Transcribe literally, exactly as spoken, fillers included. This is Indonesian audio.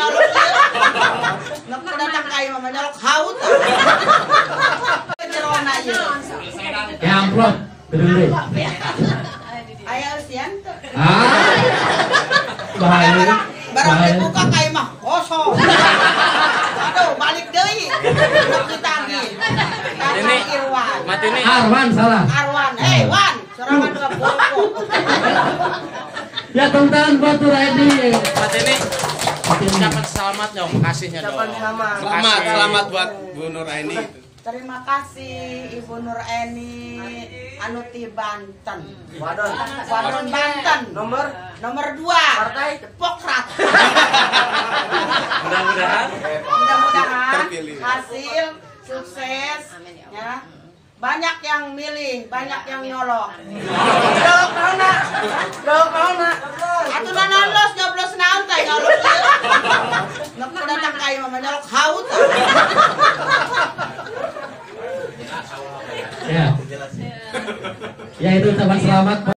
nyolok ieu. Nuk datang ka imah nyolok haut. Jerona ieu. Ya amplop, gede. Aya eusian teu. Ah. Bahaya. Barang barang dibuka ka imah kosong. Aduh, balik deui. Nuk ditagih. Ini Irwan. Matini. Arwan salah. Arwan, hey Wan, sorangan ka bolko. Ya tentang buat Nuraini. Matini. Ucapan selamat dong, makasihnya dong. Ucapan selamat. Selamat, selamat buat Bu Nuraini. Terima kasih Ibu Nuraini anu ti Banten. Wadon. Wadon Banten. Nomor Nomor dua. partai Demokrat. Mudah-mudahan. Mudah-mudahan Terpilih. hasil sukses ya. Banyak yang milih, banyak yang nyolok. Nyolok naonna? Nyolok naonna? Atuh nanos nyoblos naon teh nyolok ieu. Nuk datang ka imah nyolok haut. Ya. Ya itu ucapan selamat.